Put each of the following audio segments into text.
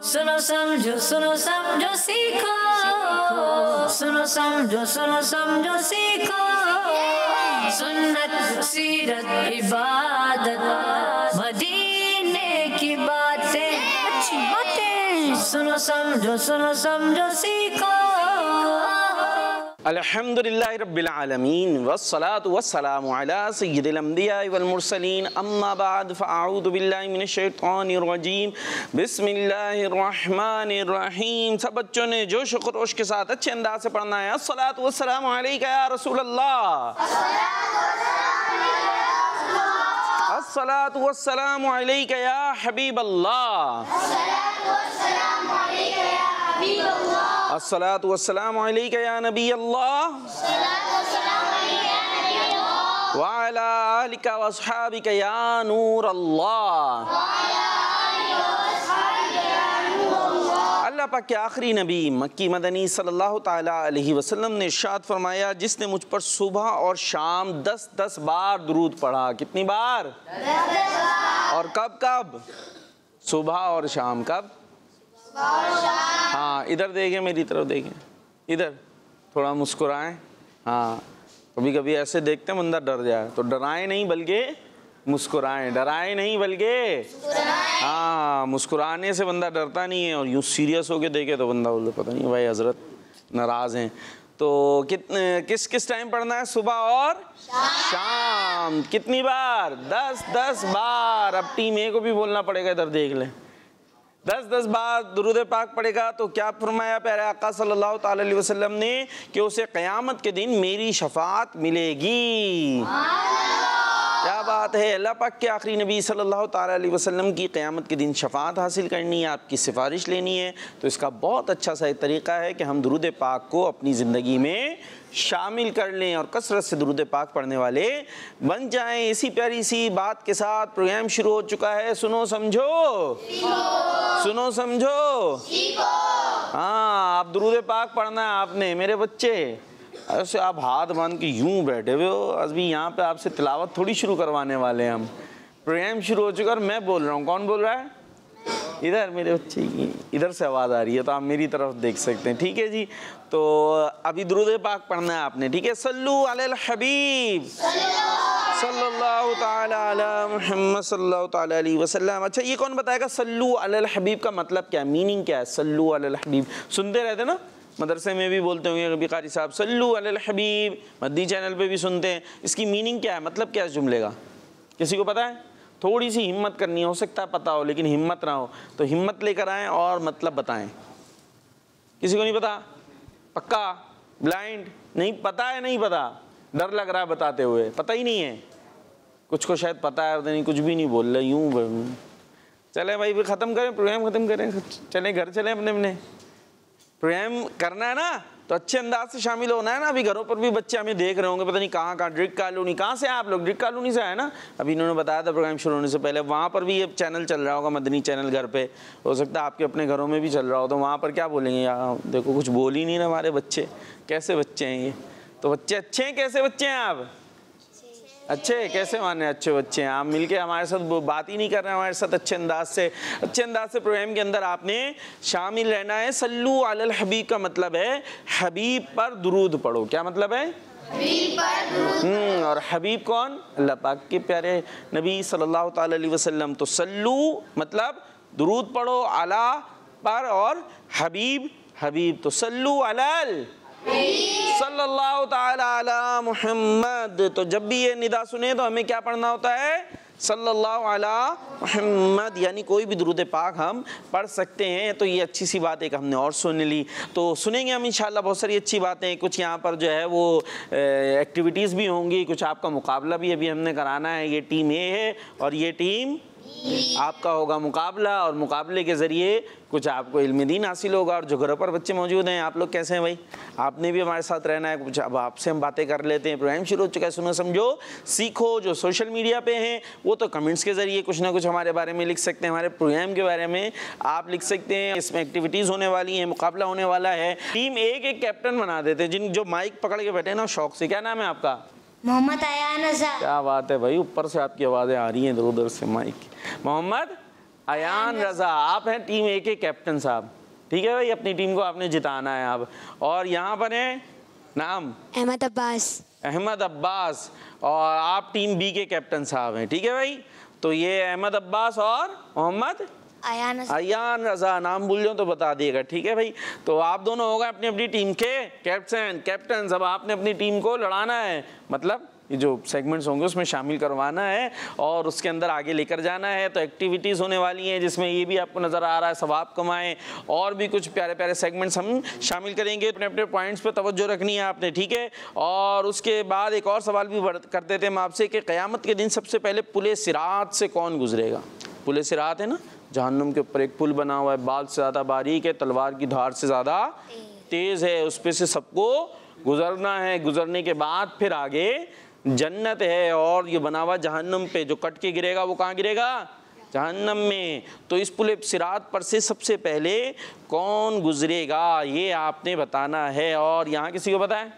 सुनो समझो सीखो, सुनो समझो सीखो, सुन्नत सीरत इबादत मदीने की बातें, अच्छी बातें, सुनो समझो सीखो। अल्हम्दुलिल्लाहि रब्बिल आलमीन वस्सलातु वस्सलामु अला सय्यिदिल अंबिया वल मुरसलीन अम्मा बाद फ़अऊज़ु बिल्लाहि मिनश शैतानिर रजीम बिस्मिल्लाहिर रहमानिर रहीम। सब बच्चों ने जोश और खरोश के साथ अच्छे अंदाज से पढ़ना है। अस्सलातु वस्सलामु अलैका या रसूल अल्लाह, अस्सलातु वस्सलामु अलैका या हबीब अल्लाह, अस्सलातु वस्सलामु अलैका या नबी अल्लाह व अला आलिका व अस्हाबिका या नूर अल्लाह। अल्लाह पाक के आखिरी नबी मक्की मदनी सल्लल्लाहु ताला अलैहि वसल्लम ने इरशाद फरमाया, जिसने मुझ पर सुबह और शाम 10-10 बार दुरूद पढ़ा। कितनी बार? और कब कब? सुबह और शाम। कब? हाँ, इधर देखें, मेरी तरफ देखें, इधर थोड़ा मुस्कुराएं। हाँ, कभी कभी ऐसे देखते हैं बंदा डर जाए, तो डराएं नहीं बल्कि मुस्कुराएं, डराएं नहीं बल्कि हाँ, मुस्कुराने से बंदा डरता नहीं है। और यूँ सीरियस होके देखे तो बंदा बोले पता नहीं भाई हजरत नाराज़ हैं। तो किस टाइम पढ़ना है? सुबह और शाम। कितनी बार? 10-10 बार। अब टीम ए को भी बोलना पड़ेगा, इधर देख लें। 10-10 बार दुरूद पाक पढ़ेगा तो क्या फरमाया प्यारे आका सल्लल्लाहु ताला अलैहि वसल्लम ने कि उसे क़यामत के दिन मेरी शफाअत मिलेगी। क्या बात है। अल्लाह पाक के आखिरी नबी सल्लल्लाहु ताला अलैहि वसल्लम की क़यामत के दिन शफाअत हासिल करनी है, आपकी सिफारिश लेनी है, तो इसका बहुत अच्छा सा एक तरीक़ा है कि हम दुरूद पाक को अपनी ज़िंदगी में शामिल कर लें और कसरत से दुरूद पाक पढ़ने वाले बन जाएं। इसी प्यारी सी बात के साथ प्रोग्राम शुरू हो चुका है। सुनो समझो, सुनो समझो। हाँ, आप दुरूद पाक पढ़ना है आपने। मेरे बच्चे ऐसे आप हाथ बांध के यूं बैठे हुए हो, अभी यहाँ पे आपसे तिलावत थोड़ी शुरू करवाने वाले हैं हम। प्रोग्राम शुरू हो चुका है और मैं बोल रहा हूँ। कौन बोल रहा है? इधर मेरे बच्चे की इधर से आवाज़ आ रही है, तो आप मेरी तरफ देख सकते हैं। ठीक है जी, तो अभी दुरूद पाक पढ़ना है आपने। ठीक है, सल्लू अलल हबीब सल्लल्लाहु ताला अला मुहम्मद सल्लल्लाहु ताला अलैहि वसल्लम। अच्छा, ये कौन बताएगा सल्लू अलल हबीब का मतलब क्या है, मीनिंग क्या है? सल्लू अलल हबीब सुनते रहते ना, मदरसे में भी बोलते होंगे कभी कारी साहब सल्लू अलल हबीब, मद्दी चैनल पे भी सुनते हैं। इसकी मीनिंग क्या है, मतलब क्या है जुमले का? किसी को पता है? थोड़ी सी हिम्मत करनी, हो सकता है पता हो लेकिन हिम्मत ना हो, तो हिम्मत लेकर आएँ और मतलब बताएं। किसी को नहीं पता? पक्का? ब्लाइंड? नहीं पता है? नहीं पता, डर लग रहा है बताते हुए, पता ही नहीं है। कुछ को शायद पता है, नहीं कुछ भी नहीं बोल रहे, यूँ। चले भाई भी ख़त्म करें, प्रोग्राम ख़त्म करें, चलें घर चलें अपने अपने। प्रोग्राम करना है ना तो अच्छे अंदाज से शामिल होना है ना। अभी घरों पर भी बच्चे हमें देख रहे होंगे, पता नहीं कहाँ कहाँ, ड्रिक कॉलोनी। कहाँ से आप लोग? ड्रिक कॉलोनी से आए ना? अभी इन्होंने बताया था प्रोग्राम शुरू होने से पहले। वहाँ पर भी ये चैनल चल रहा होगा, मदनी चैनल घर पे, हो सकता है आपके अपने घरों में भी चल रहा हो। तो वहाँ पर क्या बोलेंगे? यार देखो कुछ बोल ही नहीं रहे हमारे बच्चे, कैसे बच्चे हैं ये? तो बच्चे अच्छे हैं? कैसे बच्चे हैं आप? अच्छे? कैसे माने अच्छे बच्चे हैं? आप मिलके हमारे साथ बात ही नहीं कर रहे हैं हमारे साथ अच्छे अंदाज से प्रोग्राम के अंदर आपने शामिल रहना है। सल्लू अलल हबीब का मतलब है हबीब पर दुरूद पढ़ो। क्या मतलब है? हबीब पर दुरूद। और हबीब कौन? अल्लाह पाक के प्यारे नबी सल्लल्लाहु ताला अलैहि वसल्लम। तो सल्लू मतलब दुरूद पढ़ो, अला पर, और हबीब तो सल्लू अलल सल्लल्लाहु ताला अला मुहम्मद। तो जब भी ये निदा सुने तो हमें क्या पढ़ना होता है? सल्लल्लाहु अला मुहम्मद, यानी कोई भी दुरूद पाक हम पढ़ सकते हैं। तो ये अच्छी सी बात एक हमने और सुन ली, तो सुनेंगे हम इंशाल्लाह बहुत सारी अच्छी बातें। कुछ यहाँ पर जो है वो एक्टिविटीज़ भी होंगी, कुछ आपका मुकाबला भी अभी हमने कराना है। ये टीम ए है और ये टीम आपका होगा मुकाबला, और मुकाबले के ज़रिए कुछ आपको इल्म दीन हासिल होगा। और जो घरों पर बच्चे मौजूद हैं, आप लोग कैसे हैं भाई? आपने भी हमारे साथ रहना है कुछ। अब आपसे हम बातें कर लेते हैं। प्रोग्राम शुरू हो चुका है, सुनो समझो सीखो। जो सोशल मीडिया पे हैं वो तो कमेंट्स के ज़रिए कुछ ना कुछ हमारे बारे में लिख सकते हैं, हमारे प्रोग्राम के बारे में आप लिख सकते हैं। इसमें एक्टिविटीज़ होने वाली हैं, मुकाबला होने वाला है। टीम एक कैप्टन बना देते हैं, जिन जो माइक पकड़ के बैठे ना शौक से। क्या नाम है आपका? मोहम्मद अयान अज़हर। क्या बात है भाई, ऊपर से आपकी आवाज़ें आ रही हैं इधर उधर से माइक। मोहम्मद अयान रजा, आप हैं टीम ए के कैप्टन साहब, ठीक है भाई, अपनी टीम को आपने जिताना है आप। और यहाँ पर है नाम अहमद अब्बास। अहमद अब्बास, और आप टीम बी के कैप्टन साहब हैं, ठीक है भाई। तो ये अहमद अब्बास और मोहम्मद अयान रजा, नाम भूल जाओ तो बता दिएगा, ठीक है भाई। तो आप दोनों हो गए अपनी अपनी टीम के कैप्टन। अब आपने अपनी टीम को लड़ाना है, मतलब ये जो सेगमेंट्स होंगे उसमें शामिल करवाना है और उसके अंदर आगे लेकर जाना है। तो एक्टिविटीज़ होने वाली हैं जिसमें ये भी आपको नज़र आ रहा है सवाब कमाएं, और भी कुछ प्यारे प्यारे सेगमेंट्स हम शामिल करेंगे। अपने अपने पॉइंट्स पे तवज्जो रखनी है आपने, ठीक है। और उसके बाद एक और सवाल भी कर देते हैं हम आपसे कि क़यामत के दिन सबसे पहले पुले सिरात से कौन गुजरेगा? पुले सिरात है ना, जहन्नुम के ऊपर एक पुल बना हुआ है, बाल से ज़्यादा बारीक है, तलवार की धार से ज़्यादा तेज़ है, उस पर से सबको गुजरना है। गुजरने के बाद फिर आगे जन्नत है, और ये बना हुआ जहन्नुम पे, जो कट के गिरेगा वो कहाँ गिरेगा? जहन्नम में। तो इस पुल सिरात पर से सबसे पहले कौन गुजरेगा ये आपने बताना है। और यहाँ किसी को पता है?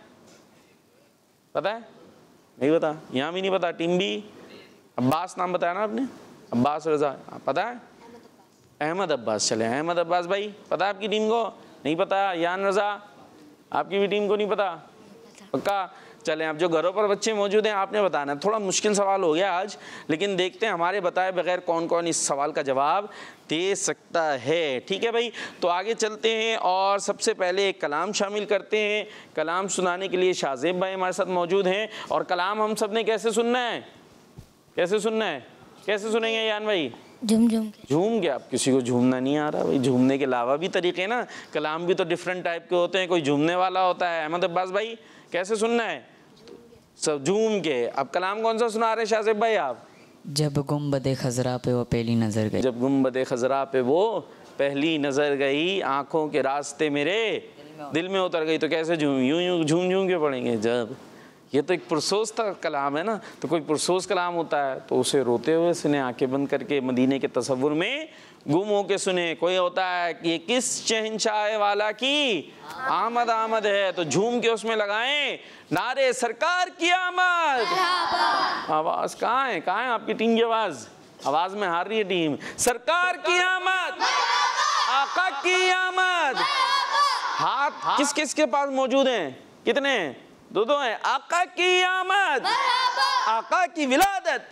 पता है? नहीं पता? यहाँ भी नहीं पता? टीम बी अब्बास नाम बताया ना आपने, अब्बास रजा, पता है? अहमद अब्बास। चले अहमद अब्बास भाई, पता है आपकी टीम को? नहीं पता? यान रजा, आपकी भी टीम को नहीं पता? पक्का? चलें, अब जो घरों पर बच्चे मौजूद हैं आपने बताना है। थोड़ा मुश्किल सवाल हो गया आज, लेकिन देखते हैं हमारे बताए बगैर कौन कौन इस सवाल का जवाब दे सकता है, ठीक है भाई। तो आगे चलते हैं और सबसे पहले एक कलाम शामिल करते हैं। कलाम सुनाने के लिए शाहजेब भाई हमारे साथ मौजूद हैं, और कलाम हम सब ने कैसे सुनना है? कैसे सुनना है? कैसे सुनेंगे यान भाई? झूम के। आप किसी को झूमना नहीं आ रहा भाई, झूमने के अलावा भी तरीके ना, कलाम भी तो डिफरेंट टाइप के होते हैं, कोई झूमने वाला होता है। अहमद अब्बास भाई कैसे सुनना है? सब झूम के। अब कलाम कौन सा सुना रहे शाहजेब भाई आप? जब गुंबदे खजरा पे वो पहली नजर गई। जब गुंबदे खजरा पे वो पहली नजर गई, आंखों के रास्ते मेरे दिल में उतर गई। तो कैसे झूम, यूं यूं झूम झूम के पढ़ेंगे जब। ये तो एक पुरसोस का कलाम है ना, तो कोई पुरसोस कलाम होता है तो उसे रोते हुए सुने, आंखें बंद करके मदीने के तसव्वुर में गुम होके सुने। कोई होता है कि ये किस शहंशाह वाला की आमद आमद है, तो झूम के उसमें लगाएं नारे सरकार की आमद। आवाज कहाँ है? कहाँ है आपकी टीम की आवाज? आवाज में हार रही है टीम। सरकार की आमद, आका की आमद। हाथ किस किस के पास मौजूद हैं? कितने? दो दो हैं। आका की आमद, आका की विलादत,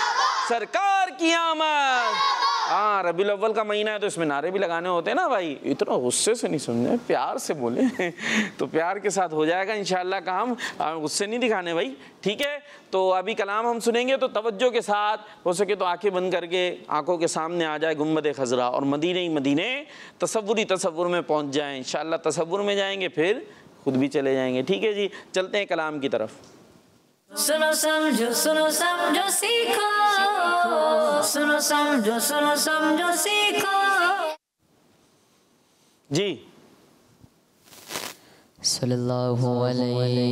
सरकार की आमद। हाँ, रबीउल अव्वल का महीना है तो इसमें नारे भी लगाने होते हैं ना भाई। इतना गुस्से से नहीं सुनने, प्यार से बोले तो प्यार के साथ हो जाएगा इंशाल्लाह काम, गुस्से नहीं दिखाने भाई, ठीक है। तो अभी कलाम हम सुनेंगे तो तवज्जो के साथ, हो सके तो आंखें बंद करके आंखों के सामने आ जाए गुंबद खजरा, और मदीने ही मदीने तसव्वुर में पहुँच जाएँ इंशाल्लाह। तसव्वुर में जाएंगे फिर खुद भी चले जाएंगे, ठीक है जी। चलते हैं कलाम की तरफ। सुनो समझो सीखो, सुनो समझो सीखो जी। सल्लल्लाहु अलैहि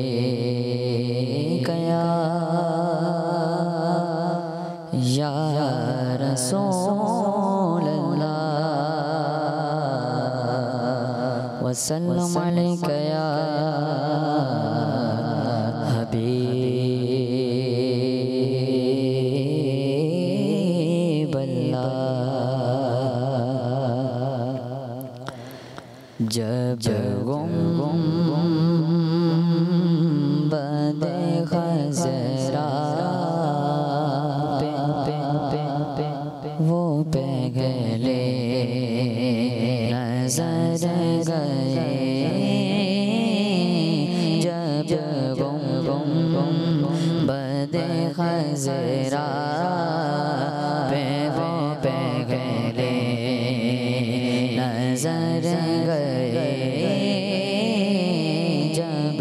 या रसूल अल्लाह वसल्लम अलैका या हबीब अल्लाह। जब गुंबद खजरा पे वो पहले नजर गए, जब गुंबद खजरा पे वो पहले नजर गए, जब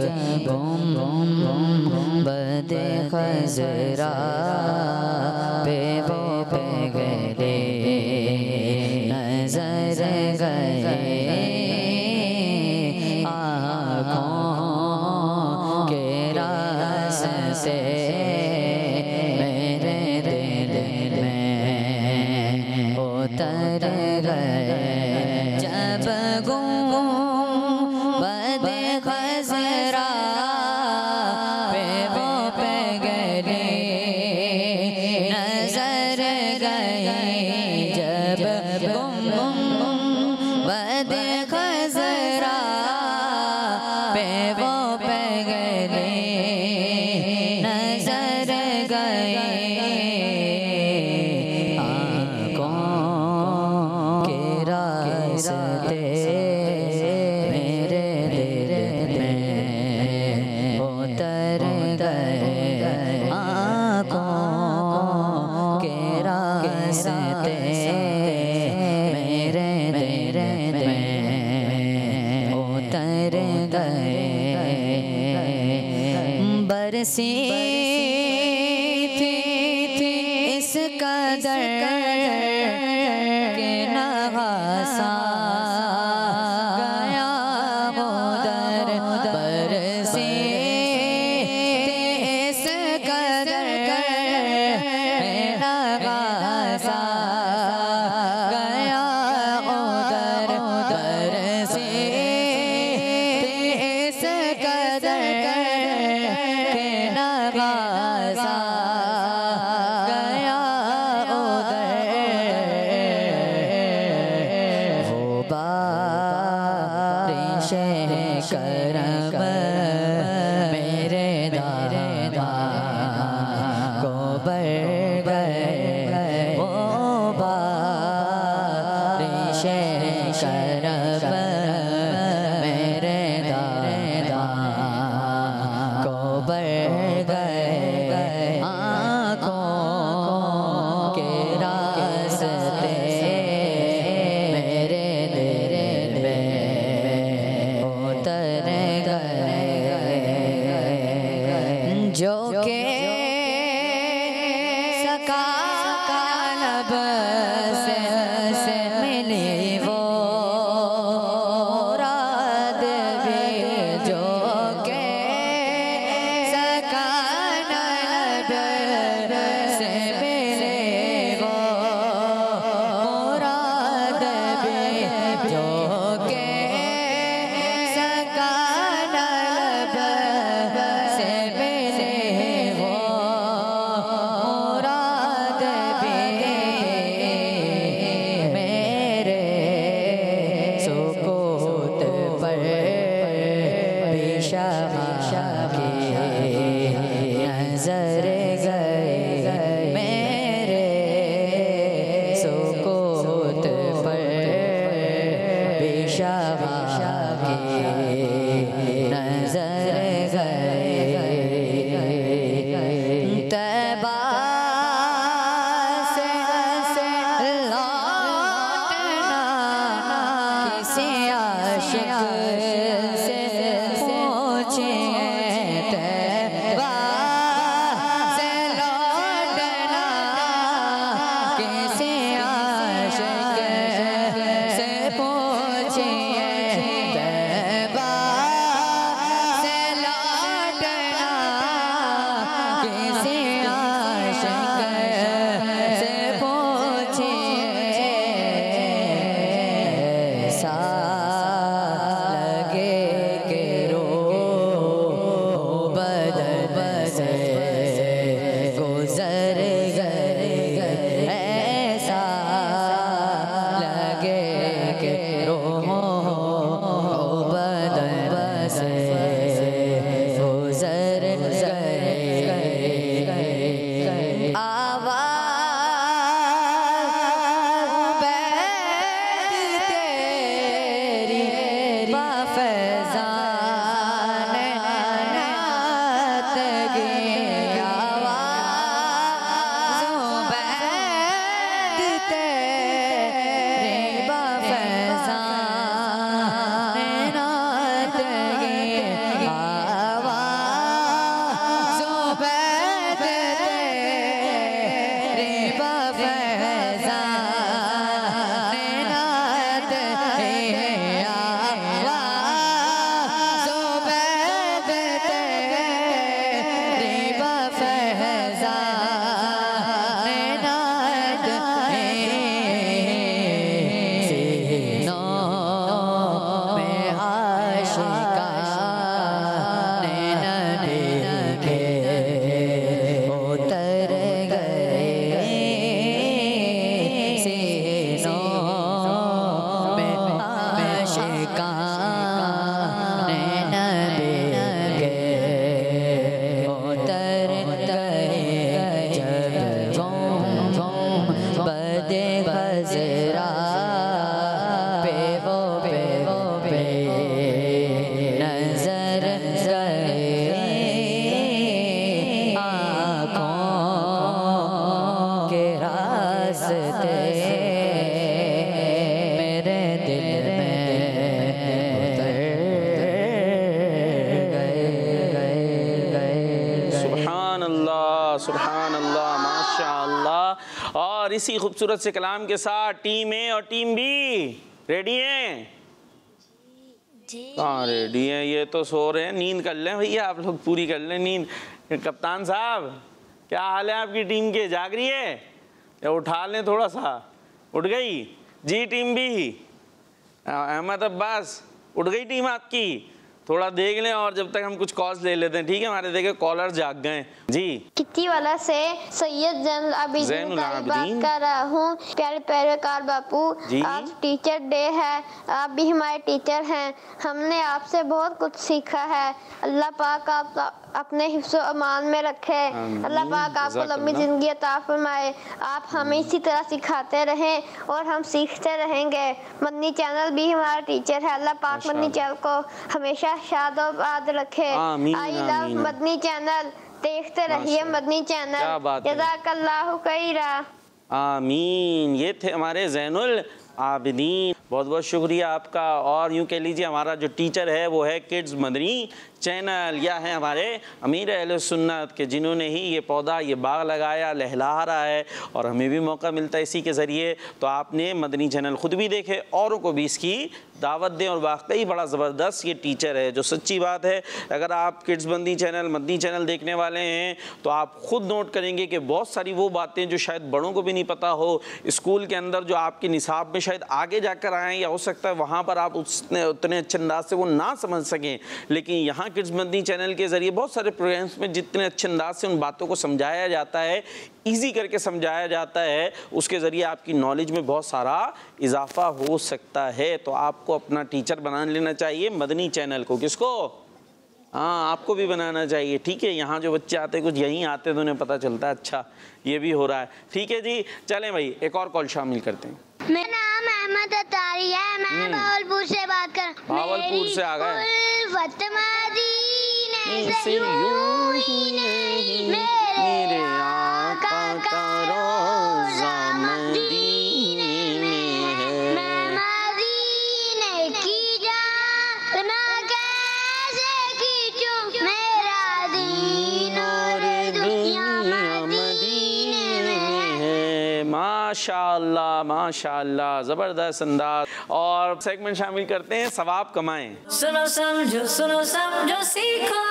गुंबद खजरा पे वो पहले नजर गए, आँखों के रास्ते मेरे दिल में उतर गए, जब गुंबद खजरा पे वो पहले नजर गए, जब बद खजरा पे वो पगले नजर गए आँखों के रास्ते मेरे दिल में उतर गए आँखों के रास्ते मेरे दिल में उतर गए बरसी थी इस कदर के नगासा गया वो दर बरसी थी इस कदर के नगासा गया वो दर बरसी थी इस कदर के नगासा गया उधर वो बारिश करम मेरे दादा को बढ़ गए वो बारिश करम मेरे दादा को बढ़ गए आँखों के रास्ते मेरे दिल में उतर गए जो के सका लब से मिली वो रात भी जो के सका लब से मिले वो रात भी जो के सका लब से मिले वो रात भी मेरे सुकूत पर बिशमा की नजर गए मेरे सुकूत पर बिशमा की नजर गए तैबा से लौटना किसी आशिक से पूछे तैबा से लौटना किसी आशिक से पूछे तैबा से लौटना किसी आशिक से पूछे ऐसा लगे कि रूह बदन से गुजर गए ऐसा लगे कि रूह बदन से गुजर गए आवाज़ बैठ तेरी बाफ़ज़ान नात गी आवाज़ बैठ तेरी बाफ़ज़ान और इसी खूबसूरत से कलाम के साथ टीम ए और टीम बी रेडी हैं? कहाँ रेडी हैं? ये तो सो रहे हैं। नींद कर लें भैया, आप लोग पूरी कर लें नींद। कप्तान साहब क्या हाल है आपकी टीम के? जाग रही है या उठा लें थोड़ा सा? उठ गई जी टीम बी? अहमद अब्बास उठ गई टीम आपकी? थोड़ा देख लें और जब तक हम कुछ कॉल्स ले लेते हैं, ठीक है? हमारे देखे कॉलर जाग गए जी। कित्ती वाला से सैयद जैनुल आबिदीन बात कर रहा हूँ। प्यारे पैरोकार बापू, आज टीचर डे है, आप भी हमारे टीचर हैं। हमने आपसे बहुत कुछ सीखा है। अल्लाह पाक आप अपने हिफ्ज़ अमान में रखे। अल्लाह पाक आपको लंबी ज़िंदगी अता फरमाए। आप हमें इसी तरह सिखाते रहें और हम सीखते रहेंगे। मदनी चैनल भी हमारा टीचर है। अल्लाह पाक मदनी चैनल को हमेशा शादोबाद रखे। आई लव मदनी चैनल, देखते रहिए मदनी चैनल। जज़ाकल्लाहु खैरा। आमीन। ये थे हमारे ज़ैनुल आबिदीन, बहुत बहुत शुक्रिया आपका। और यूँ कह लीजिए हमारा जो टीचर है वो है किड्स मदनी चैनल, या है हमारे अमीर अहले सुन्नत के, जिन्होंने ही ये पौधा, ये बाग लगाया, लहला रहा है और हमें भी मौका मिलता है इसी के ज़रिए। तो आपने मदनी चैनल ख़ुद भी देखे, औरों को भी इसकी दावत दें। और वाकई बड़ा ज़बरदस्त ये टीचर है, जो सच्ची बात है। अगर आप किड्स मदनी चैनल देखने वाले हैं तो आप ख़ुद नोट करेंगे कि बहुत सारी वो बातें जो शायद बड़ों को भी नहीं पता हो, स्कूल के अंदर जो आपके निसाब में शायद आगे जाकर आएँ, या हो सकता है वहाँ पर आप उतने अच्छे अंदाज से वो ना समझ सकें, लेकिन यहाँ किड्स मदनी चैनल के ज़रिए बहुत सारे प्रोग्राम्स में जितने अच्छे अंदाज से उन बातों को समझाया जाता है, ईजी करके समझाया जाता है, उसके ज़रिए आपकी नॉलेज में बहुत सारा इजाफा हो सकता है। तो आपको अपना टीचर बना लेना चाहिए मदनी चैनल को। किसको? हाँ, आपको भी बनाना चाहिए, ठीक है? यहाँ जो बच्चे आते हैं, कुछ यहीं आते हैं तो उन्हें पता चलता है अच्छा ये भी हो रहा है, ठीक है जी। चलें भाई, एक और कॉल शामिल करते हैं। मेरा नाम अहमद अतारी है, मैं भावलपुर से बात कर। भावलपुर से आ गए। से यूं ही नहीं, मेरे आका का रोज़ा मदीने में है। मैं मदीने की जान कैसे खींचूं, मेरा दीन और दुनिया मदीने में है। माशाअल्लाह माशाअल्लाह, ज़बरदस्त अंदाज। और सेगमेंट शामिल करते हैं सवाब कमाएं। सुनो समझो सीखो,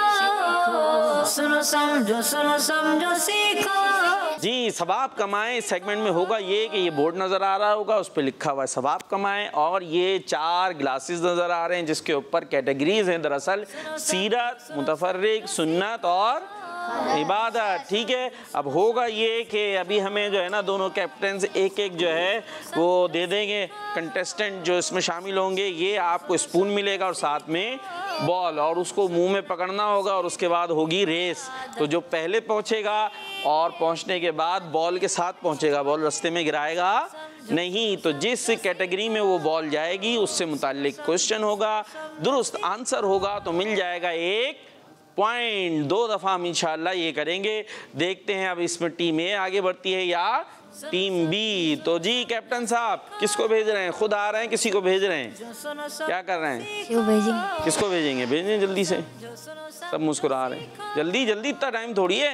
सुनो समझो सीखो। जी, सवाब कमाएं सेगमेंट में होगा ये कि ये बोर्ड नज़र आ रहा होगा, उस पर लिखा हुआ है सवाब कमाएं, और ये 4 ग्लासेस नज़र आ रहे हैं जिसके ऊपर कैटेगरीज हैं दरअसल सीरत, मुतफर्रिक, सुन्नत और इबादत, ठीक है? अब होगा ये कि अभी हमें जो है ना दोनों कैप्टन्स एक एक जो है वो दे देंगे, कंटेस्टेंट जो इसमें शामिल होंगे। ये आपको स्पून मिलेगा और साथ में बॉल, और उसको मुंह में पकड़ना होगा और उसके बाद होगी रेस। तो जो पहले पहुंचेगा और पहुंचने के बाद बॉल के साथ पहुंचेगा, बॉल रास्ते में गिराएगा नहीं, तो जिस कैटेगरी में वो बॉल जाएगी उससे मुताल्लिक क्वेश्चन होगा, दुरुस्त आंसर होगा तो मिल जाएगा 1 पॉइंट। 2 दफ़ा हम इंशाल्लाह ये करेंगे। देखते हैं अब इसमें टीम ए आगे बढ़ती है या टीम बी। तो जी कैप्टन साहब, किसको भेज रहे हैं? खुद आ रहे हैं, किसी को भेज रहे हैं? क्या कर रहे हैं? किसको भेजेंगे? भेजें जल्दी से, सब मुस्कुरा रहे हैं। जल्दी जल्दी, इतना टाइम थोड़ी है।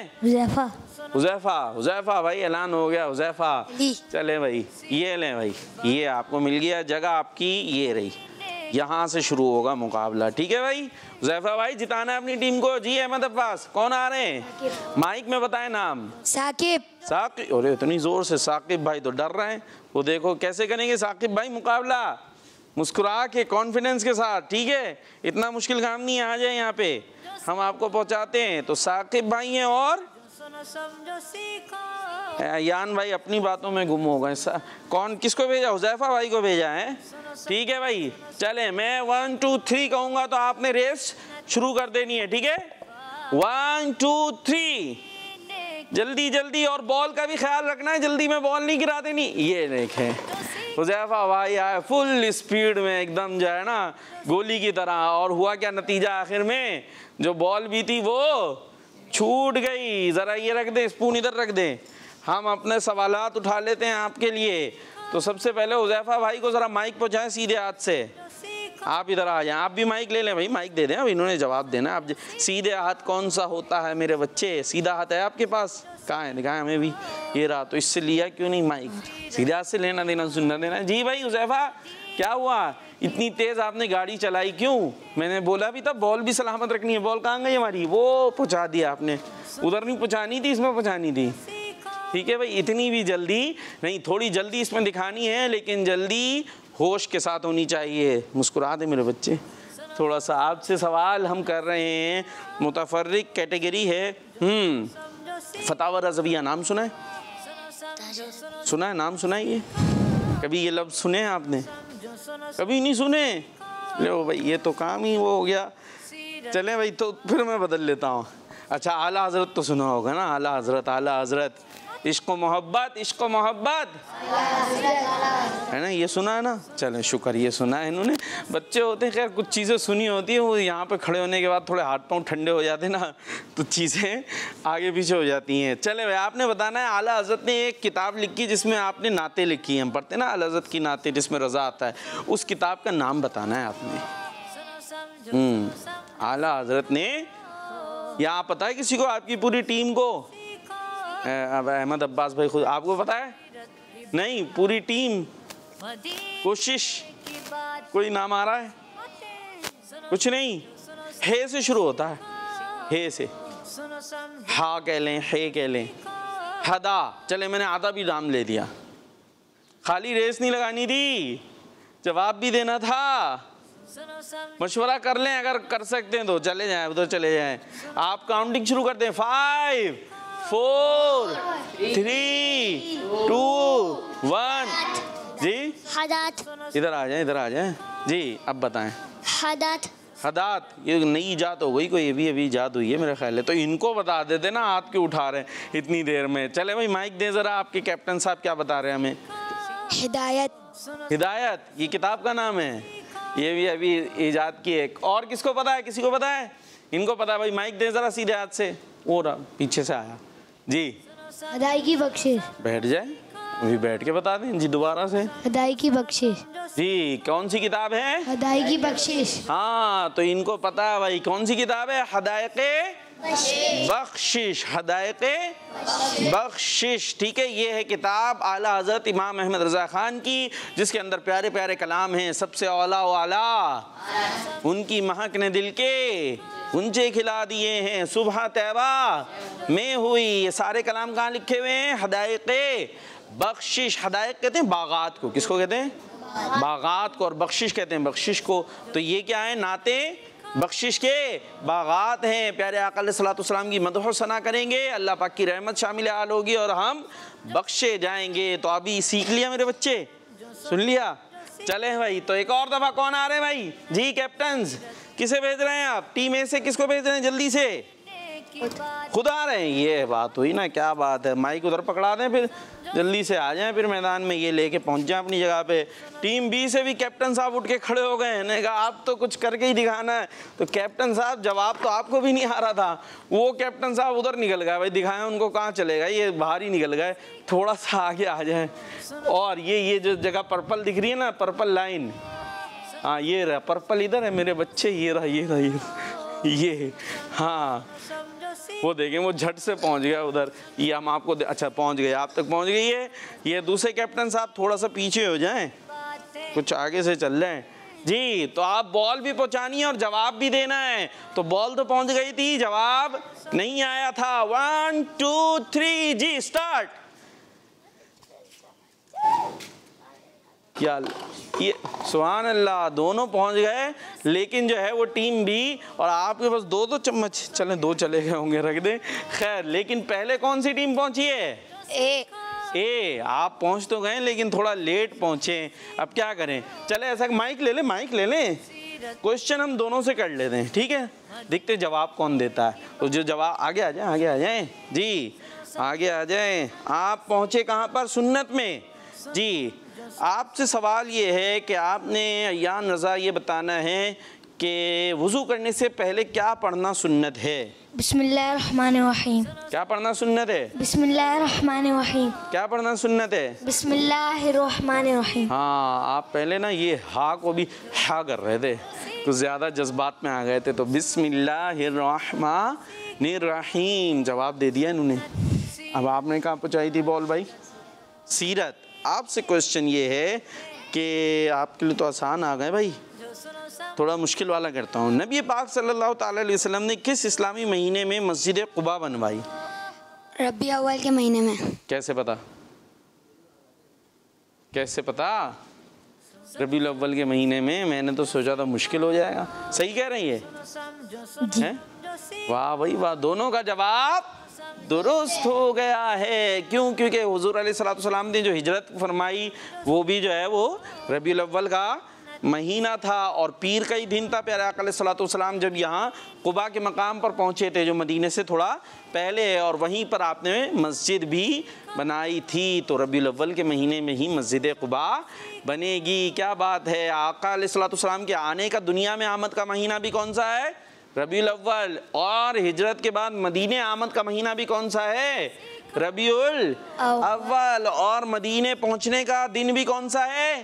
हुज़ैफा भाई, ऐलान हो गया हुज़ैफा। चले भाई, ये लें भाई, ये आपको मिल गया जगह, आपकी ये रही। यहाँ से शुरू होगा मुकाबला, ठीक है भाई? हुज़ैफा भाई जिताना है अपनी टीम को। जी अहमद अब्बास, कौन आ रहे हैं? माइक में बताएं नाम। साकिब। अरे इतनी जोर से साकिब भाई तो डर रहे हैं। वो देखो कैसे करेंगे साकिब भाई मुकाबला, मुस्कुरा के, कॉन्फिडेंस के साथ, ठीक है? इतना मुश्किल काम नहीं है, आ जाए यहाँ पे, हम आपको पहुँचाते हैं। तो साकिब भाई हैं और यान भाई अपनी बातों में गुम हो गए। कौन, किसको भेजा? हुज़ैफा भाई को भेजा है, ठीक है भाई? चले, मैं 1 2 3 कहूँगा तो आपने रेस शुरू कर देनी है, ठीक है? 1 2 3, जल्दी जल्दी, और बॉल का भी ख्याल रखना है, जल्दी में बॉल नहीं गिरा देनी। ये देखें हुज़ैफा भाई आए फुल स्पीड में एकदम जो है ना गोली की तरह, और हुआ क्या नतीजा आखिर में? जो बॉल भी थी वो छूट गई। ज़रा ये रख दें, स्पून इधर रख दें, हम अपने सवालात उठा लेते हैं आपके लिए। तो सबसे पहले हुज़ैफा भाई को ज़रा माइक पहुँचाएं सीधे हाथ से। आप इधर आ जाएं, आप भी माइक ले लें भाई, माइक दे दें, अब इन्होंने जवाब देना। अब सीधे हाथ कौन सा होता है मेरे बच्चे? सीधा हाथ है आपके पास? कहाँ है, दिखाएं हमें भी। ये रहा, तो इससे लिया क्यों नहीं माइक? सीधा से लेना देना सुनना देना। जी भाई हुज़ैफा, क्या हुआ? इतनी तेज़ आपने गाड़ी चलाई क्यों? मैंने बोला भी था बॉल भी सलामत रखनी है। बॉल कहाँ गई हमारी? वो पहुँचा दिया आपने। उधर नहीं पहुँचानी थी, इसमें पहुँचानी थी। ठीक है भाई, इतनी भी जल्दी नहीं, थोड़ी जल्दी इसमें दिखानी है, लेकिन जल्दी होश के साथ होनी चाहिए। मुस्कुरा दे मेरे बच्चे। थोड़ा सा आपसे सवाल हम कर रहे हैं, मुतफर्रिक कैटेगरी है। फतावा रज़विया नाम सुना है? सुना है, नाम सुना है? ये कभी ये लफ्ज़ सुने हैं आपने? कभी नहीं सुने? लो भाई, ये तो काम ही वो हो गया। चले भाई, तो फिर मैं बदल लेता हूँ। अच्छा, आला हज़रत तो सुना होगा ना? आला हज़रत, आला हज़रत, इश्क़ मोहब्बत, इश्क़ मोहब्बत है ना? ये सुना है ना? चलें शुक्र, ये सुना है इन्होंने। बच्चे होते हैं, खैर कुछ चीज़ें सुनी होती हैं, वो यहाँ पे खड़े होने के बाद थोड़े हाथ पाँव ठंडे हो जाते हैं ना, तो चीज़ें आगे पीछे हो जाती हैं। चले भाई, आपने बताना है। आला हज़रत ने एक किताब लिखी जिसमें आपने नाते लिखी हैं, हम पढ़ते हैं ना आला हज़रत की नाते, जिसमें रज़ा आता है। उस किताब का नाम बताना है आपने। आला हज़रत ने, यहाँ पता है किसी को, आपकी पूरी टीम को? अब अहमद अब्बास भाई खुद, आपको पता है? नहीं, पूरी टीम? कोशिश, कोई नाम आ रहा है? कुछ नहीं। हे से शुरू होता है, हे से। हा कह लें, हे कह लें, हदा। चले, मैंने आधा भी नाम ले दिया। खाली रेस नहीं लगानी थी, जवाब भी देना था। मशवरा कर लें, अगर कर सकते हैं तो चले जाएं, उधर चले जाएं। आप काउंटिंग शुरू कर दें। 5 4 3 2 1। जी हदात। इधर आ जाएं, इधर आ जाएं जी। अब बताएं। हदात। हदात, ये नई ईजाद हो गई कोई? ये भी अभी ईजाद हुई है मेरा ख्याल है। तो इनको बता देते ना, हाथ क्यों उठा रहे हैं इतनी देर में? चले भाई, माइक दें ज़रा। आपके कैप्टन साहब क्या बता रहे हैं हमें? हिदायत। हिदायत, ये किताब का नाम है। ये भी अभी ईजाद की है। और किसको पता है? किसी को पता है? इनको पता है भाई, माइक दें ज़रा सीधे हाथ से। वो रहा, पीछे से आया जी। अदायगी बख्शिश। बैठ जाए, अभी बैठ के बता दें जी दोबारा से। अदायगी बख्शिश। जी, कौन सी किताब है? अदायगी बख्शिश। हाँ, तो इनको पता है भाई कौन सी किताब है। हदायक़े बख्शिश, हदायक़े बख्शिश। ठीक है, ये है किताब आला हज़रत इमाम अहमद रज़ा ख़ान की, जिसके अंदर प्यारे प्यारे कलाम हैं। सबसे औला वाला उनकी महक ने दिल के गुंजे खिला दिए हैं, सुबह तैबा में हुई। ये सारे कलाम कहाँ लिखे हुए हैं? हदायक़े बख्शिश। हदायक़ कहते हैं बागात को। किसको कहते हैं? बागात को। और बख्शिश कहते हैं बख्शिश को। तो ये क्या है? नाते बख्शिश के बागात हैं। प्यारे आका अलैहिस्सलातु वस्सलाम की मदह सना करेंगे, अल्लाह पाक की रहमत शामिल हाल होगी और हम बख्शे जाएंगे। तो अभी सीख लिया मेरे बच्चे? सुन लिया? चले भाई, तो एक और दफ़ा कौन आ रहे हैं भाई? जी कैप्टन्स, किसे भेज रहे हैं आप? टीम ए से किसको भेज रहे हैं? जल्दी से खुद आ रहे हैं। ये बात हुई ना, क्या बात है। माइक उधर पकड़ा दें, फिर जल्दी से आ जाएं, फिर मैदान में ये लेके पहुंच जाएं अपनी जगह पे। टीम बी से भी कैप्टन साहब उठ के खड़े हो गए हैं। ने कहा आप तो कुछ करके ही दिखाना है। तो कैप्टन साहब, जवाब तो आपको भी नहीं आ रहा था। वो कैप्टन साहब उधर निकल गए भाई, दिखाएं उनको कहाँ चलेगा, ये बाहर ही निकल गए। थोड़ा सा आगे आ जाए। और ये जो जगह पर्पल दिख रही है ना, पर्पल लाइन, हाँ ये रहा पर्पल, इधर है मेरे बच्चे। ये रहा, ये रहा, ये हाँ, वो देखें, वो झट से पहुंच गया उधर। ये हम आपको अच्छा पहुंच गए, आप तक पहुंच गई है। ये दूसरे कैप्टन साहब थोड़ा सा पीछे हो जाएं, कुछ आगे से चल रहे हैं जी। तो आप बॉल भी पहुंचानी है और जवाब भी देना है। तो बॉल तो पहुंच गई थी, जवाब नहीं आया था। 1 2 3 जी स्टार्ट। क्या ये सुभान अल्लाह, दोनों पहुंच गए। लेकिन जो है वो टीम बी और आपके पास 2-2 चम्मच, चले 2 चले गए होंगे, रख दे खैर। लेकिन पहले कौन सी टीम पहुंची है? ए। आप पहुंच तो गए लेकिन थोड़ा लेट पहुंचे। अब क्या करें? चले ऐसा, माइक ले ले, माइक ले लें। क्वेश्चन हम दोनों से कर लेते हैं, ठीक है? देखते जवाब कौन देता है। तो जो जवाब, आगे आ जाए, आगे आ जाए जी, आगे आ जाए। आप पहुंचे कहाँ पर? सुन्नत में जी। आपसे सवाल ये है कि आपने अय्यान रज़ा ये बताना है कि वुज़ू करने से पहले क्या पढ़ना सुन्नत है? बिस्मिल्लाहिर्रहमानिर्रहीम। क्या पढ़ना सुन्नत है? बिस्मिल्लाहिर्रहमानिर्रहीम। क्या पढ़ना सुन्नत है? बिस्मिल्लाहिर्रहमानिर्रहीम। हाँ, आप पहले ना ये हा को भी हा कर रहे थे, कुछ ज़्यादा जज्बात में आ गए थे। तो बिस्मिल्लाहिर्रहमानिर्रहीम जवाब दे दिया इन्होंने। अब आपने कहाँ पहुँचाई थी बॉल भाई? सीरत। आपसे क्वेश्चन ये है कि आपके लिए तो आसान आ गए भाई, थोड़ा मुश्किल वाला करता हूँ। नबी पाक सल्लल्लाहु ताला अलैहि वसल्लम ने किस इस्लामी महीने में मस्जिद कुबा बनवाई? रबी अव्वल के महीने में। कैसे पता? कैसे पता? रबी अव्वल के महीने में। मैंने तो सोचा था मुश्किल हो जाएगा। सही कह रही है? वाह भाई वाह, दोनों का जवाब दुरुस्त हो गया है। क्यों? क्योंकि हुजूर अलैहिस्सलातु वस्सलाम ने जो हिजरत फरमाई वो भी जो है वो रबीउल अव्वल का महीना था और पीर का ही दिन था। प्यारे आका अलैहिस्सलातु वस्सलाम जब यहाँ कुबा के मकाम पर पहुँचे थे जो मदीने से थोड़ा पहले है, और वहीं पर आपने मस्जिद भी बनाई थी। तो रबीउल अव्वल के महीने में ही मस्जिद कुबा बनेगी। क्या बात है। आका अलैहिस्सलातु वस्सलाम के आने का, दुनिया में आमद का महीना भी कौन सा है? रबीउल अव्वल। और हिजरत के बाद मदीने आमद का महीना भी कौन सा है? रबीउल अव्वल। और मदीने पहुंचने का दिन भी कौन सा है?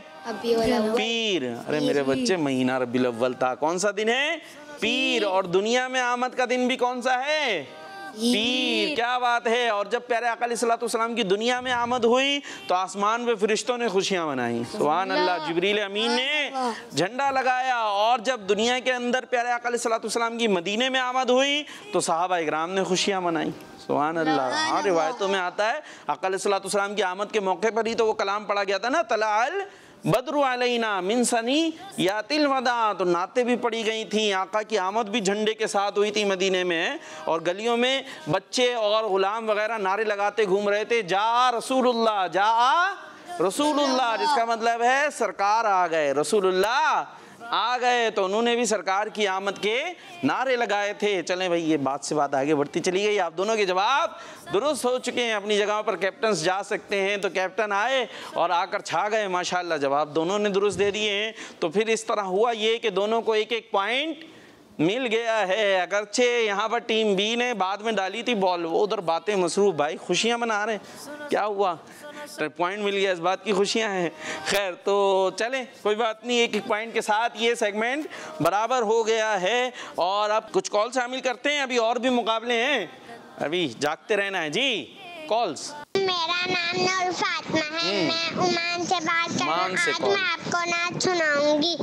पीर। अरे मेरे बच्चे, महीना रबीउल अव्वल था, कौन सा दिन है? पीर। और दुनिया में आमद का दिन भी कौन सा है? पीर। क्या बात है। और जब प्यारे आका अलैहिस्सलातु वस्सलाम की दुनिया में आमद हुई तो आसमान में फरिश्तों ने खुशियां मनाई। सुभान अल्लाह। जिब्रील अमीन ने झंडा लगाया। और जब दुनिया के अंदर प्यारे आका अलैहिस्सलातु वस्सलाम की मदीने में आमद हुई तो सहाबा इकराम ने खुशियां मनाई। सुभान अल्लाह। हाँ, रिवायतों में आता है आका अलैहिस्सलातु वस्सलाम की आमद के मौके पर ही तो वो कलाम पढ़ा गया था ना, तलाअल बद्रु अलैना मिन सनी यातिल वदा। तो नाते भी पड़ी गई थी। आका की आमद भी झंडे के साथ हुई थी मदीने में, और गलियों में बच्चे और गुलाम वगैरह नारे लगाते घूम रहे थे, जा रसूलुल्लाह, जा रसूलुल्लाह, जिसका मतलब है सरकार आ गए, रसूलुल्लाह आ गए। तो उन्होंने भी सरकार की आमद के नारे लगाए थे। चलें भाई, ये बात से बात आगे बढ़ती चली गई। आप दोनों के जवाब दुरुस्त हो चुके हैं। अपनी जगह पर कैप्टन जा सकते हैं। तो कैप्टन आए और आकर छा गए माशाल्लाह, जवाब दोनों ने दुरुस्त दे दिए हैं। तो फिर इस तरह हुआ ये कि दोनों को एक एक पॉइंट मिल गया है। अगरचे यहाँ पर टीम बी ने बाद में डाली थी बॉल, वो उधर बातें मसरूफ, भाई खुशियाँ मना रहे, क्या हुआ? पॉइंट मिल गया, इस बात की खुशियां हैं। खैर, तो चलें कोई बात नहीं, एक एक पॉइंट के साथ ये सेगमेंट बराबर हो गया है। और अब कुछ कॉल शामिल करते हैं, अभी और भी मुकाबले हैं, अभी जागते रहना है जी। कॉल्स। मेरा नाम नूर फातिमा है, मैं ओमान से बात कर रहा हूँ। आज मैं आपको नाच सुनाऊंगी।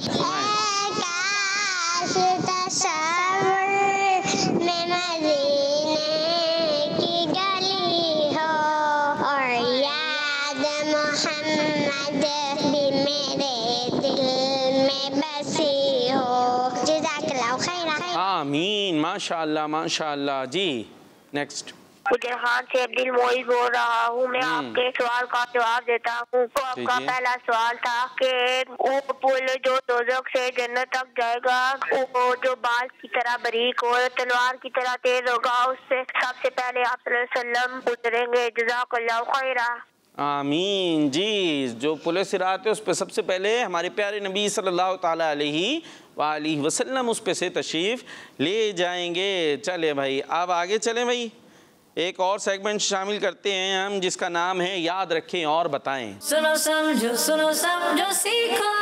मैं मदीने की गली हो और याद मोहम्मद भी मेरे दिल में बसी हो। जज़ाकल्लाह खैर। आमीन। माशाअल्लाह माशाअल्लाह जी। नेक्स्ट। उजरहान से अब्दुल मोइज बोल रहा हूँ। मैं आपके सवाल का जवाब देता हूँ। तो आपका पहला सवाल था कि वो पुल जो दोज़ख से जन्नत तक जाएगा, वो जो बाल की तरह बारीक और तलवार की तरह तेज होगा, उससे सबसे पहले आप सल्लल्लाहु अलैहि वसल्लम गुजरेंगे। जज़ाकल्लाह खैरा। आमीन जी। जो पुल सिरात है उस पर सबसे पहले हमारे प्यारे नबी सल्लल्लाहु ताला अलैहि वसल्लम उस पे से तशरीफ़ ले जाएंगे। चले भाई, अब आगे चलें भाई, एक और सेगमेंट शामिल करते हैं हम जिसका नाम है याद रखें और बताएं। सुनो समझो सीखो,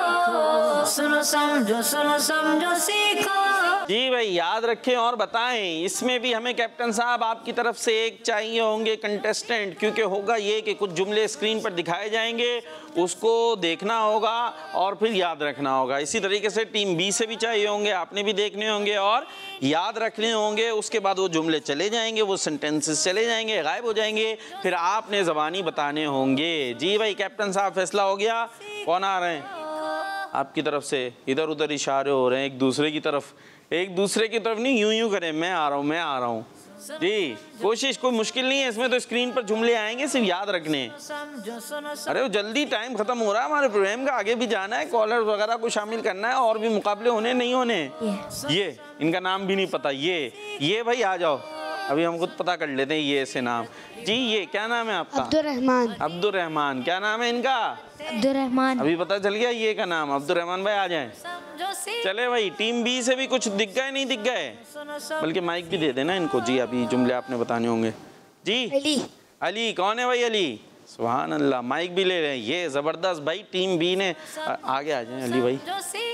सुनो समझो सीखो। जी भाई, याद रखें और बताएं। इसमें भी हमें कैप्टन साहब आपकी तरफ से एक चाहिए होंगे कंटेस्टेंट, क्योंकि होगा ये कि कुछ जुमले स्क्रीन पर दिखाए जाएंगे, उसको देखना होगा और फिर याद रखना होगा। इसी तरीके से टीम बी से भी चाहिए होंगे, आपने भी देखने होंगे और याद रखने होंगे। उसके बाद वो जुमले चले जाएंगे, वो सेंटेंसेस चले जाएंगे, गायब हो जाएंगे, फिर आपने ज़बानी बताने होंगे। जी भाई, कैप्टन साहब फैसला हो गया। कौन आ रहे हैं आपकी तरफ से? इधर उधर इशारे हो रहे हैं एक दूसरे की तरफ, एक दूसरे की तरफ नहीं, यूं यूं करें, मैं आ रहा हूँ, मैं आ रहा हूँ जी। कोशिश कोई मुश्किल नहीं है इसमें, तो स्क्रीन पर जुमले आएंगे, सिर्फ याद रखने। अरे वो जल्दी टाइम खत्म हो रहा है हमारे प्रोग्राम का, आगे भी जाना है, कॉलर वगैरह को शामिल करना है, और भी मुकाबले होने नहीं होने। ये इनका नाम भी नहीं पता, ये भाई आ जाओ, अभी हम खुद पता कर लेते हैं ये ऐसे नाम। जी, ये क्या नाम है आपका? अब्दुल रहमान। क्या नाम है इनका? अब्दुल रहमान। अभी पता चल गया ये का नाम अब्दुल रहमान भाई। आ जाएं। चले भाई, टीम बी से भी कुछ दिख गए, नहीं दिख गए, बल्कि माइक भी दे देना इनको। जी, अभी जुमले आपने बताने होंगे। जी अली कौन है भाई? अली, सुभान अल्लाह, माइक भी ले रहे हैं, ये ज़बरदस्त भाई। टीम बी ने आगे आ जाए अली भाई,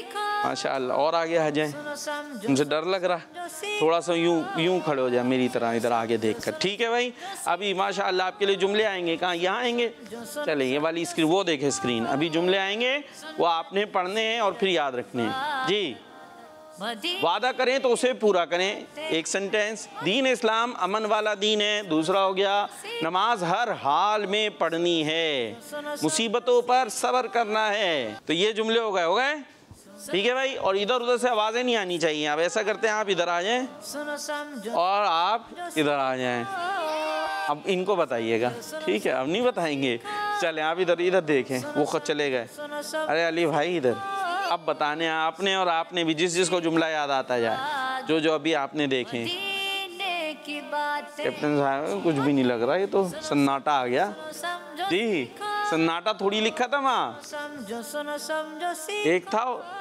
माशाअल्लाह। और आगे आ जाए, सुनो समझो मुझे डर लग रहा है, थोड़ा सा यूं खड़े हो जाए मेरी तरह, इधर आगे देखकर। ठीक है भाई, अभी माशाअल्लाह आपके लिए जुमले आएंगे। कहाँ? यहाँ आएंगे। चले ये वाली स्क्रीन, वो देखे स्क्रीन। अभी जुमले आएंगे, वो आपने पढ़ने हैं और फिर याद रखने हैं जी। वादा करें तो उसे पूरा करें। एक सेंटेंस, दीन इस्लाम अमन वाला दीन है। दूसरा हो गया, नमाज हर हाल में पढ़नी है, मुसीबतों पर सब्र करना है। तो ये जुमले हो गए? ठीक है भाई। और इधर उधर से आवाजें नहीं आनी चाहिए। आप ऐसा करते हैं, आप इधर आ जाएं और आप इधर आ जाएं। अब इनको बताइएगा, ठीक है? अब नहीं बताएंगे। चले आप इधर इधर देखें, वो खुद चले गए। अरे अली भाई इधर, अब बताने आपने और आपने भी, जिसको जुमला याद आता जाए, जो अभी आपने देखे। कैप्टन साहब कुछ भी नहीं लग रहा, ये तो सन्नाटा आ गया जी। सन्नाटा थोड़ी लिखा था वहाँ, एक था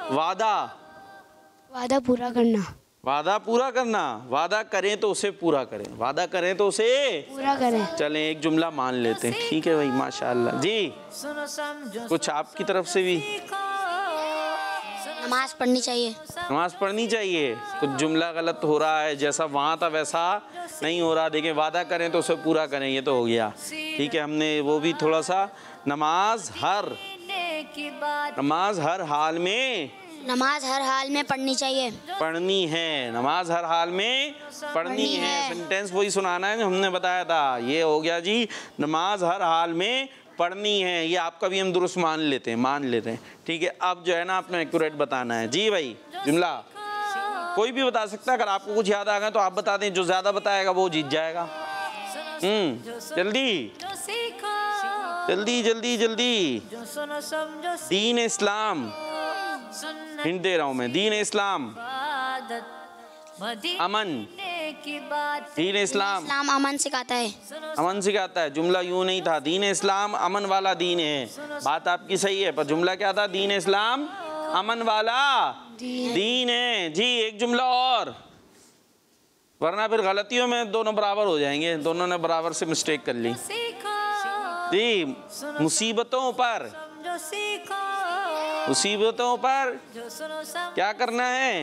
वादा पूरा करना। वादा पूरा करना। वादा करें तो उसे पूरा करें, वादा करें तो उसे पूरा करें। चलें एक जुमला मान लेते हैं। ठीक है भाई, माशाअल्लाह जी। कुछ आपकी तरफ से भी? नमाज पढ़नी चाहिए। नमाज पढ़नी चाहिए। कुछ जुमला गलत हो रहा है, जैसा वहाँ था वैसा नहीं हो रहा। देखिए, वादा करें तो उसे पूरा करें, ये तो हो गया। ठीक है, हमने वो भी थोड़ा सा, नमाज हर हाल में, नमाज हर हाल में पढ़नी चाहिए। पढ़नी है, नमाज हर हाल में पढ़नी है। सेंटेंस वही सुनाना है जो हमने बताया था। ये हो गया जी, नमाज हर हाल में पढ़नी है। ये आपका भी हम दुरुस्त मान लेते हैं। ठीक है, अब जो है ना आपने एक्यूरेट बताना है जी भाई। जुमला कोई भी बता सकता है, अगर आपको कुछ याद आ गया तो आप बता दें। जो ज्यादा बताएगा वो जीत जाएगा। जल्दी जल्दी जल्दी जल्दी। दीन इस्लाम, हिंट दे रहा हूं मैं। दीन इस्लाम अमन, दीन इस्लाम अमन सिखाता है। अमन सिखाता है। जुमला यूं नहीं था, दीन इस्लाम अमन वाला दीन है। बात आपकी सही है, पर जुमला क्या था? दीन इस्लाम अमन वाला दीन है जी। एक जुमला और, वरना फिर गलतियों में दोनों बराबर हो जाएंगे। दोनों ने बराबर से मिस्टेक कर ली जी। मुसीबतों पर क्या करना है?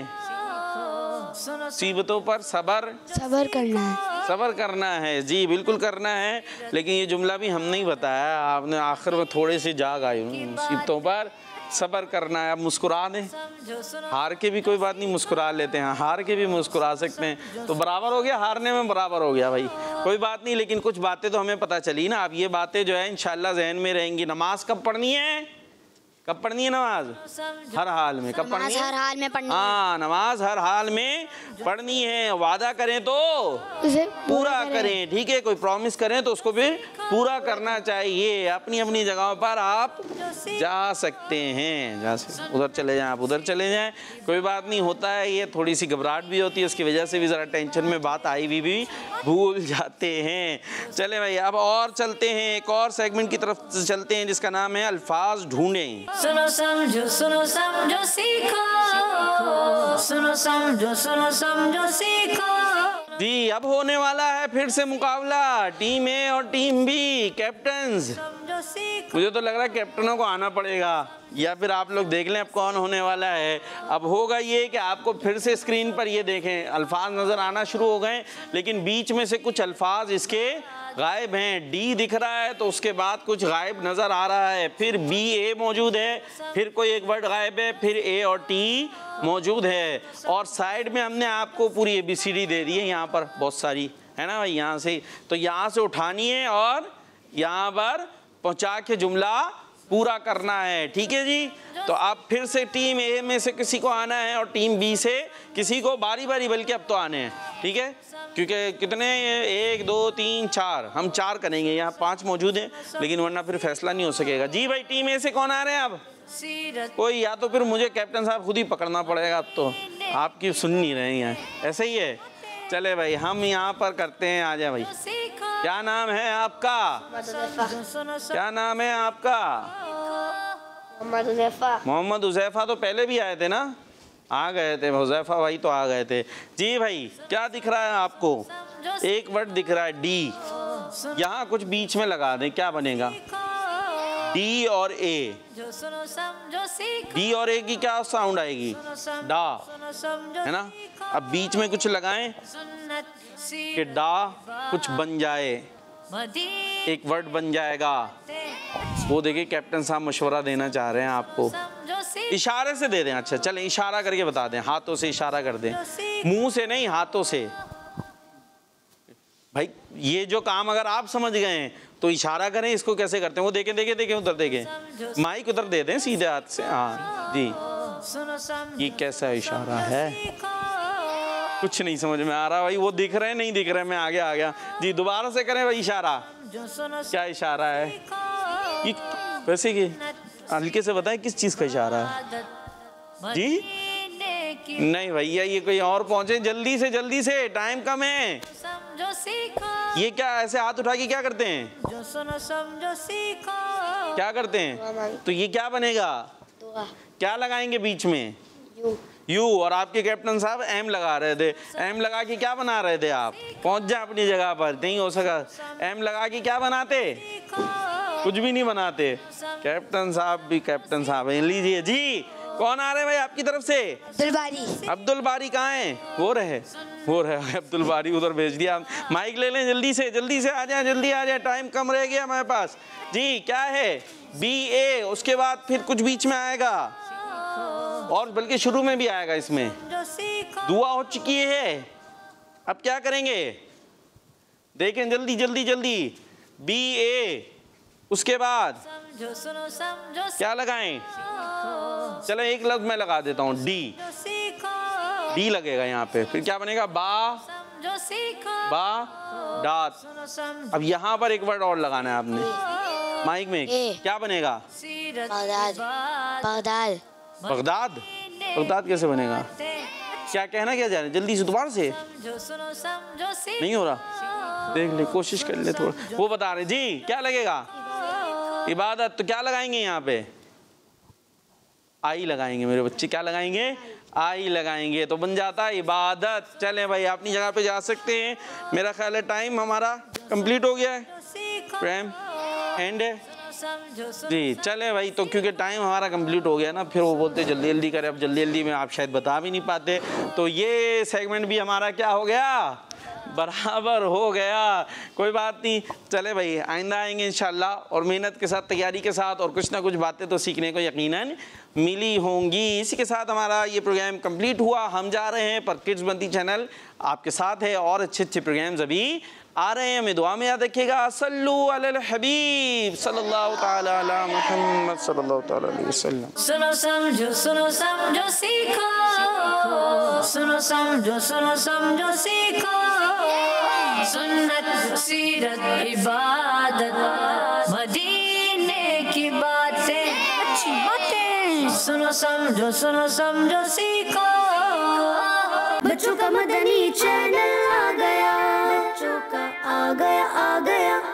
मुसीबतों पर सब्र करना है जी, बिल्कुल करना है। लेकिन ये जुमला भी हम नहीं बताया, आपने आखिर में थोड़े से जाग आए। मुसीबतों पर सब्र करना है। अब मुस्कुरा दें, हार के भी कोई बात नहीं, मुस्कुरा लेते हैं। हार के भी मुस्कुरा सकते हैं, तो बराबर हो गया। हारने में बराबर हो गया भाई, कोई बात नहीं। लेकिन कुछ बातें तो हमें पता चली ना। अब ये बातें जो है इंशाल्लाह जहन में रहेंगी। नमाज कब पढ़नी है? कब पढ़नी है नमाज? हर हाल में। कब पढ़नी है? हर हाल में पढ़नी है। हाँ, नमाज हर हाल में पढ़नी है। वादा करें तो उसे पूरा करें। ठीक है, कोई प्रॉमिस करें तो उसको भी पूरा करना चाहिए। अपनी अपनी जगहों पर आप जा सकते हैं। उधर चले जाएं, आप उधर चले जाएं, कोई बात नहीं। होता है, ये थोड़ी सी घबराहट भी होती है, उसकी वजह से भी ज़रा टेंशन में बात आई हुई भी भूल जाते हैं। चले भाई, अब और चलते हैं, एक और सेगमेंट की तरफ चलते हैं जिसका नाम है अल्फाज ढूंढें। सुनो समझो सीखो, सुनो समझो सीखो जी। अब होने वाला है फिर से मुकाबला, टीम ए और टीम बी। कैप्टन्स, मुझे तो लग रहा है कैप्टनों को आना पड़ेगा, या फिर आप लोग देख लें अब कौन होने वाला है। अब होगा ये कि आपको फिर से स्क्रीन पर ये देखें, अल्फाज नज़र आना शुरू हो गए, लेकिन बीच में से कुछ अल्फाज इसके गायब हैं। डी दिख रहा है तो उसके बाद कुछ गायब नज़र आ रहा है। फिर बी ए मौजूद है, फिर कोई एक वर्ड गायब है, फिर ए और टी मौजूद है। और साइड में हमने आपको पूरी ABCD दे दी है, यहाँ पर बहुत सारी है ना भाई। यहाँ से तो यहाँ से उठानी है और यहाँ पर पहुँचा के जुमला पूरा करना है। ठीक है जी। तो आप फिर से टीम ए में से किसी को आना है और टीम बी से किसी को बारी बारी, बल्कि अब तो आने हैं। ठीक है, क्योंकि कितने 1 2 3 4 हम 4 करेंगे, यहाँ 5 मौजूद हैं, लेकिन वरना फिर फैसला नहीं हो सकेगा। जी भाई, टीम ए से कौन आ रहे हैं? अब कोई, या तो फिर मुझे कैप्टन साहब खुद ही पकड़ना पड़ेगा। अब तो आपकी सुन नहीं रहे हैं, ऐसे ही है। चले भाई, हम यहाँ पर करते हैं। आ जाए भाई, क्या नाम है आपका? क्या नाम है आपका? मोहम्मद हुज़ैफा। तो पहले भी आए थे ना, आ गए थे हुज़ैफा भाई, तो आ गए थे जी भाई। क्या दिख रहा है आपको? एक वर्ड दिख रहा है डी, यहाँ कुछ बीच में लगा दें, क्या बनेगा? डी और ए, जो सुनो समझो सीखो, डी और ए की क्या साउंड आएगी? डा, सुनो समझो है ना? अब बीच में कुछ लगाएं सुन्नत कि डा कुछ बन जाए, मदीने एक वर्ड बन जाएगा। वो देखिए कैप्टन साहब मशवरा देना चाह रहे हैं आपको, समझो सीखो, इशारे से दे दें। अच्छा चलें इशारा करके बता दें, हाथों से इशारा कर दें, मुंह से नहीं हाथों से। भाई ये जो काम अगर आप समझ गए हैं तो इशारा करें, इसको कैसे करते हैं वो देखें देखें देखें, उधर देखें, माइक उधर दे दें सीधे हाथ से। हाँ जी, सुनो समझो ये कैसा इशारा है? सीखो, कुछ नहीं समझ में आ रहा भाई, वो दिख रहे हैं नहीं दिख रहे, मैं आगे आ गया जी। दोबारा से करें भाई इशारा, जो सुनो क्या इशारा है सीखो, ये? वैसे कि हल्के से बताएं किस चीज़ का इशारा है जी? मदीने की नहीं भैया ये कोई और पहुंचे, जल्दी से, टाइम कम है। समझो सीखो, ये क्या ऐसे हाथ उठा के क्या करते हैं? जो सुनो समझो सीखो, क्या करते हैं? तो ये क्या बनेगा? क्या लगाएंगे बीच में? यू। और आपके कैप्टन साहब एम लगा रहे थे, एम लगा के क्या बना रहे थे आप? पहुंच जाए अपनी जगह पर, नहीं हो सका। एम लगा के क्या बनाते? कुछ भी नहीं बनाते। कैप्टन साहब भी कैप्टन साहब हैं। लीजिए जी, कौन आ रहे हैं भाई आपकी तरफ से? अब्दुल बारी कहाँ हैं? वो रहे अब्दुल बारी, उधर भेज दिया। माइक ले लें जल्दी से आ जाए, जल्दी आ जाए, टाइम कम रह गया हमारे पास जी। क्या है? BA, उसके बाद फिर कुछ बीच में आएगा और बल्कि शुरू में भी आएगा इसमें। जो सीखो, दुआ हो चुकी है, अब क्या करेंगे देखें जल्दी। BA, उसके बाद समझो सुनो समझो क्या लगाएं? चलो एक लफ्ज मैं लगा देता हूँ, डी। सीखो, डी लगेगा यहाँ पे, फिर क्या बनेगा? बा, समझो सीखो, बा, डात। सुनो समझो अब यहाँ पर एक वर्ड और लगाना है आपने माइक में, क्या बनेगा? सीरत बगदाद। बगदाद कैसे बनेगा? क्या कहना क्या जा रहे हैं? जल्दी से दोबारा से, समझो सुनो समझो सीखो, नहीं हो रहा, देख ले, कोशिश कर ले थोड़ा। वो बता रहे जी क्या लगेगा? इबादत। तो क्या लगाएंगे यहाँ पे? आई लगाएंगे मेरे बच्चे, क्या लगाएंगे? आई लगाएंगे, तो बन जाता है इबादत। चलें भाई अपनी जगह पे जा सकते हैं। मेरा ख्याल है टाइम हमारा कंप्लीट हो गया है, प्रेम एंड है जी। चले भाई, तो क्योंकि टाइम हमारा कंप्लीट हो गया ना, फिर वो बोलते जल्दी करें, अब जल्दी में आप शायद बता भी नहीं पाते, तो ये सेगमेंट भी हमारा क्या हो गया? बराबर हो गया। कोई बात नहीं, चले भाई आइंदा आएंगे इंशाल्लाह, और मेहनत के साथ, तैयारी के साथ, और कुछ ना कुछ बातें तो सीखने को यकीनन मिली होंगी। इसी के साथ हमारा ये प्रोग्राम कंप्लीट हुआ। हम जा रहे हैं, पर किड्स बंती चैनल आपके साथ है, और अच्छे प्रोग्राम्स अभी आ रहे हैं। हमें दुआ में याद रखिएगा। सल्लु अलल हबीब सल्लल्लाहु ताला अला मुहम्मद सल्लल्लाहु ताला अलैहि वसल्लम। सुनो समझो सीखो, सुनो समझो सीखो, सुन्नत सीरत इबादत मदीने की बातें, अच्छी बातें। सुनो समझो सीखो, बच्चों का मदनी चैनल आ गया, बच्चों का आ गया